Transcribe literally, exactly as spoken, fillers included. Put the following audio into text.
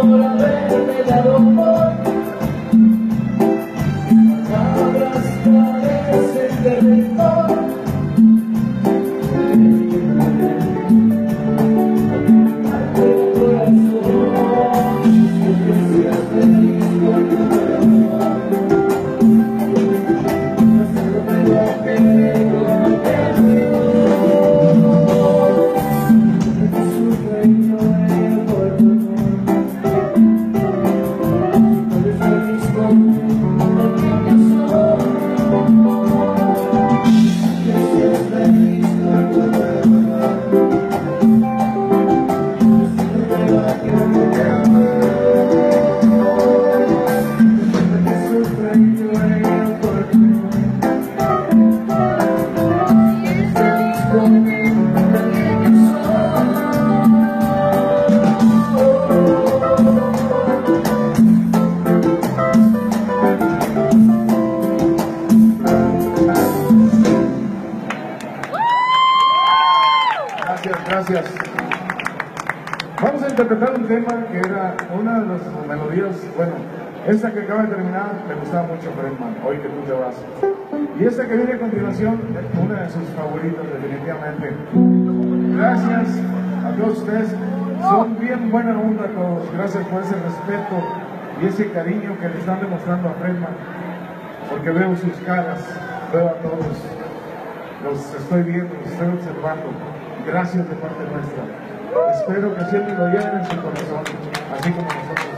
por haberme dado amor. Palabras parecen de rencor. Gracias. Vamos a interpretar un tema que era una de las melodías, bueno, esta que acaba de terminar me gustaba mucho, Fredman, Hoy que tú te vas. Y esta que viene a continuación, una de sus favoritas definitivamente. Gracias a todos ustedes, son bien buena onda todos, gracias por ese respeto y ese cariño que le están demostrando a Fredman, porque veo sus caras, veo a todos, los estoy viendo, los estoy observando. Gracias de parte nuestra. Espero que siempre lo lleven en su corazón, así como nosotros.